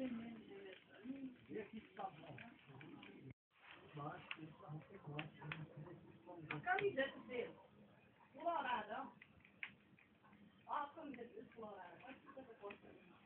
A camiseta dele, colorada, ó. Ó a camiseta dele colorada. Olha que coisa gosta.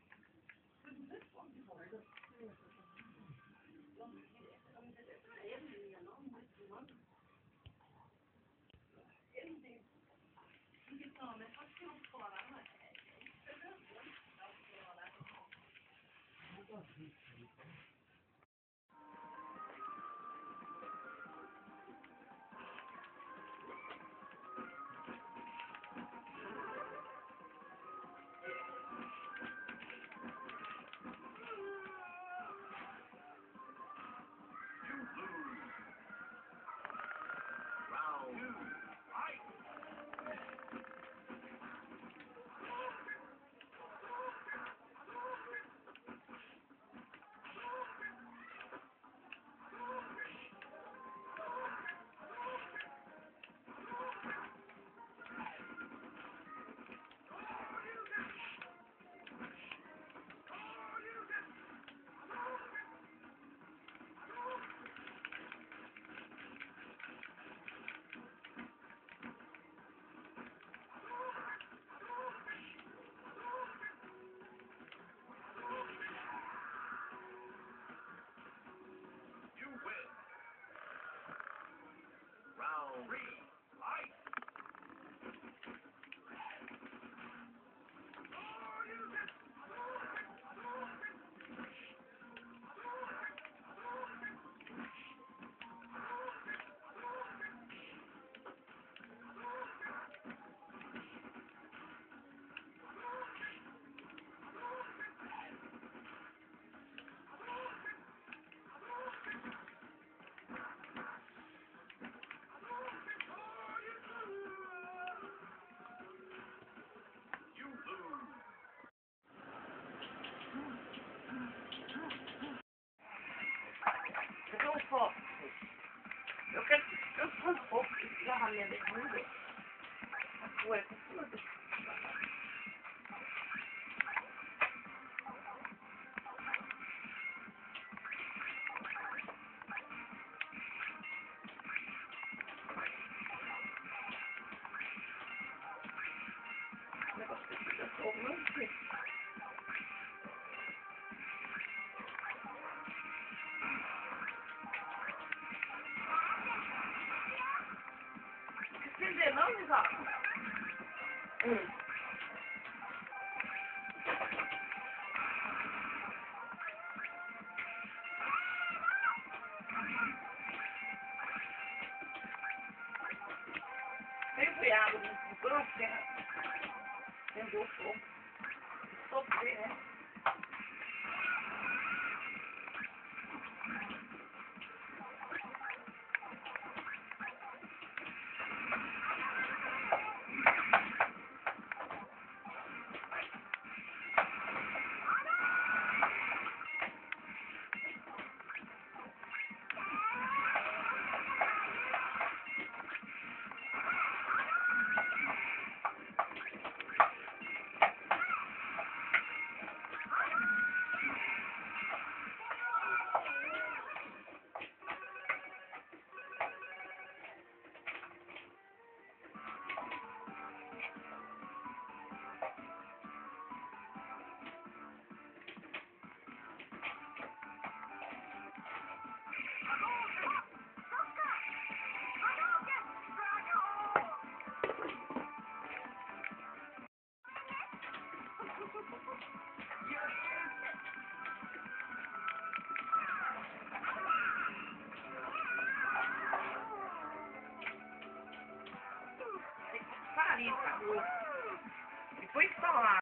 Eu quero que um pouco de garrafinha de tudo. Ué, com tudo. O negócio que fica fogo, não sei. Entendeu, não, Lisão? Sempre água no banco, acendeu o fogo. Sofrer, né? Farinha, acabou. Depois só lá.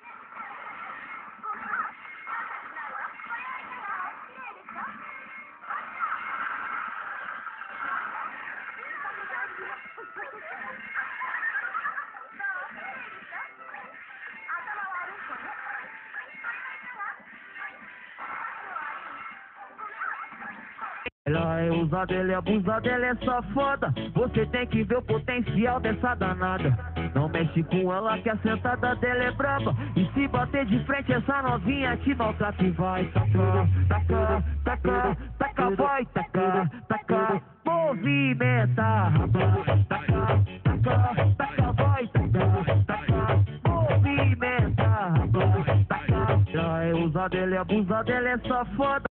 Ela é usada, ela é abusada, ela é safada. Você tem que ver o potencial dessa danada. Não mexe com ela que a sentada dela é braba. E se bater de frente essa novinha te maltrata e vai tacar, tacar, tacar, tacar, vai tacar, tacar. Movimenta a raba, tacar, tacar, tacar, vai tacar, tacar. Movimenta a raba, tacar. Já é usada, ela é abusada, ela é safada.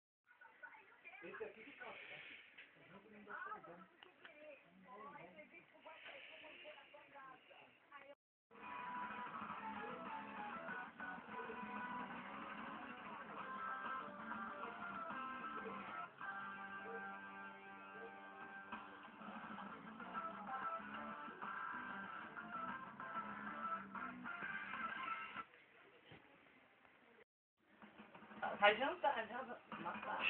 Vai jantar, já matar.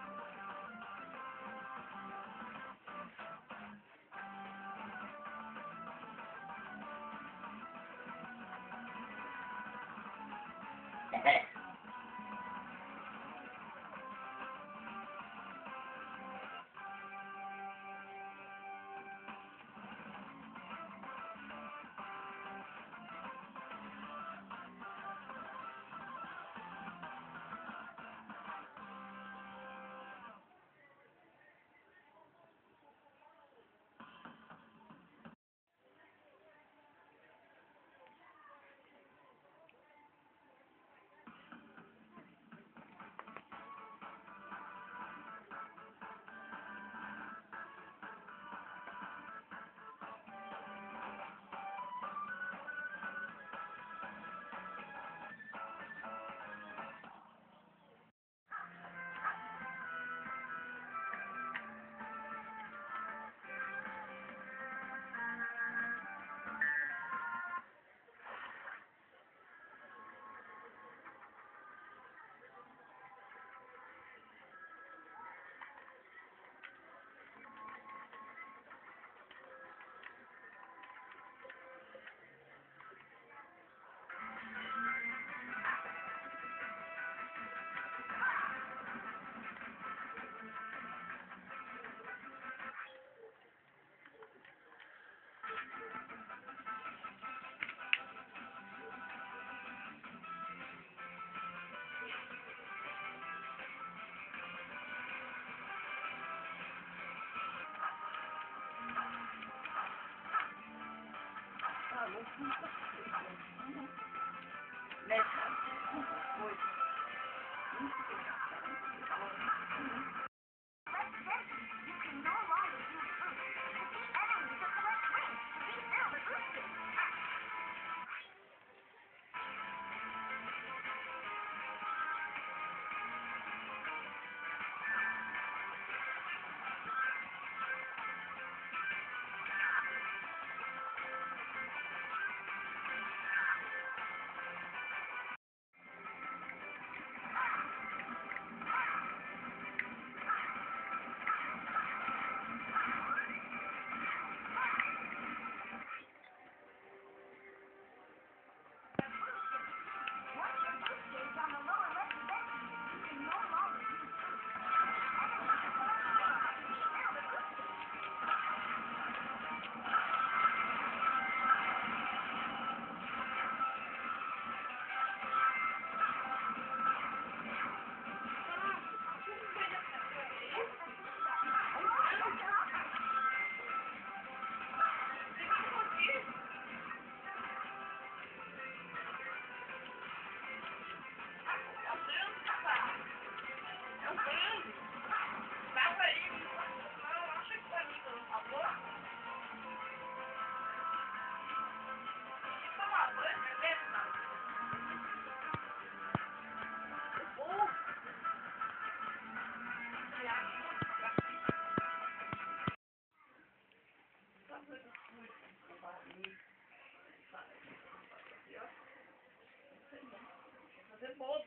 Fazer bolo,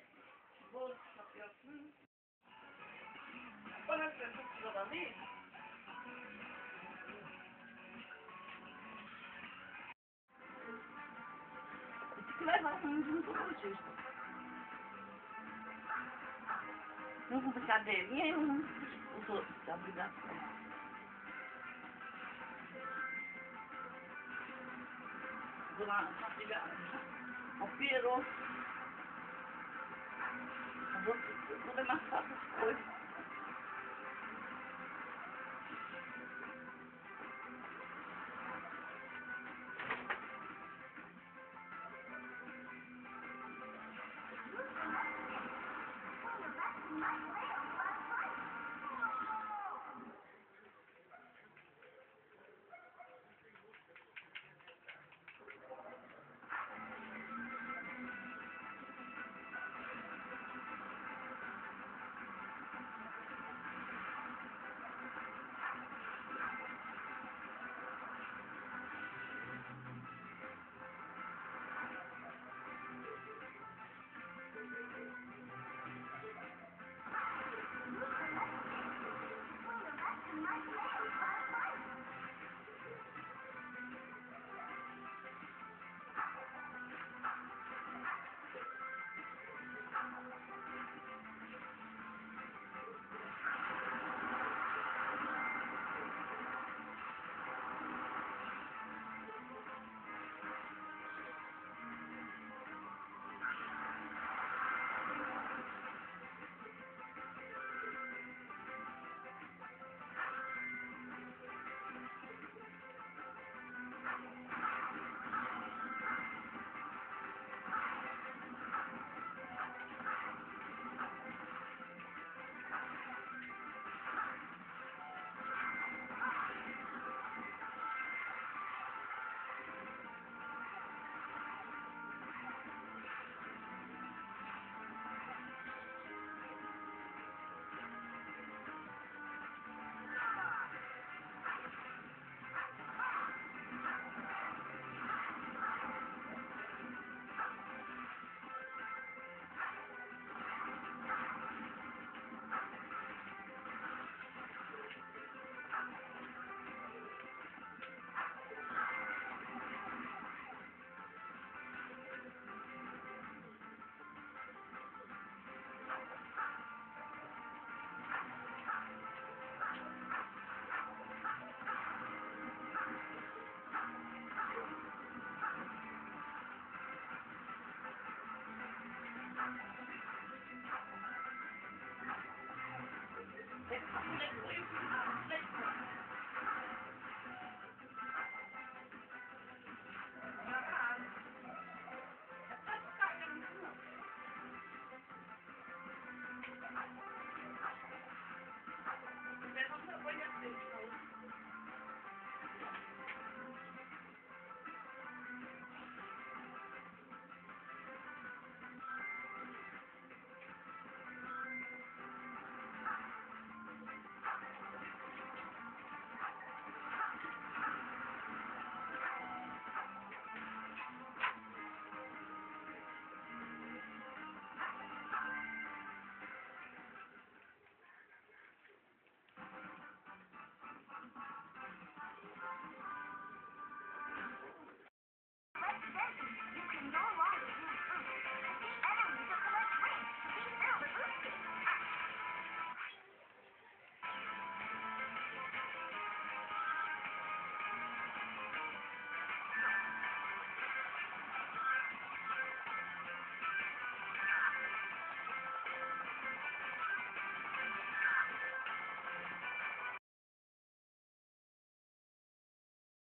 tapioca. Quando as pessoas precisam dali, tem que levar um ginecologista. Um com cadeirinha e os outros, da obrigação. Papieros. Bo to masz takie